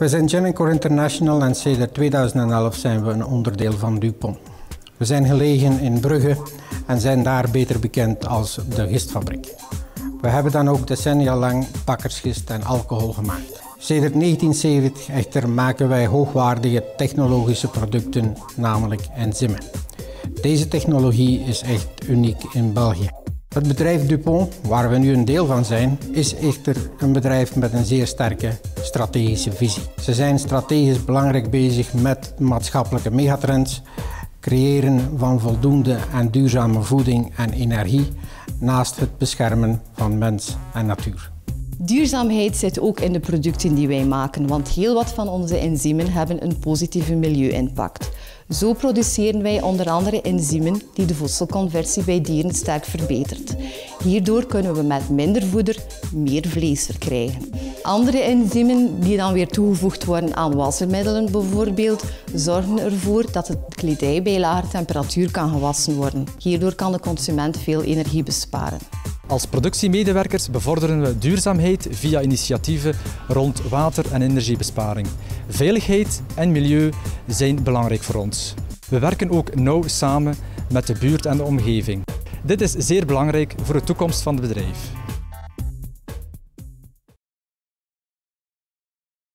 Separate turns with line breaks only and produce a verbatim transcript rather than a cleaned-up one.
We zijn Genencore International en sedert tweeduizend elf zijn we een onderdeel van DuPont. We zijn gelegen in Brugge en zijn daar beter bekend als de gistfabriek. We hebben dan ook decennia lang bakkersgist en alcohol gemaakt. Sedert negentien zeventig echter maken wij hoogwaardige technologische producten, namelijk enzymen. Deze technologie is echt uniek in België. Het bedrijf DuPont, waar we nu een deel van zijn, is echter een bedrijf met een zeer sterke strategische visie. Ze zijn strategisch belangrijk bezig met maatschappelijke megatrends, creëren van voldoende en duurzame voeding en energie, naast het beschermen van mens en natuur.
Duurzaamheid zit ook in de producten die wij maken, want heel wat van onze enzymen hebben een positieve milieu-impact. Zo produceren wij onder andere enzymen die de voedselconversie bij dieren sterk verbetert. Hierdoor kunnen we met minder voeder meer vlees verkrijgen. Andere enzymen die dan weer toegevoegd worden aan wasmiddelen bijvoorbeeld, zorgen ervoor dat het kledij bij lage temperatuur kan gewassen worden. Hierdoor kan de consument veel energie besparen.
Als productiemedewerkers bevorderen we duurzaamheid via initiatieven rond water- en energiebesparing. Veiligheid en milieu zijn belangrijk voor ons. We werken ook nauw samen met de buurt en de omgeving. Dit is zeer belangrijk voor de toekomst van het bedrijf.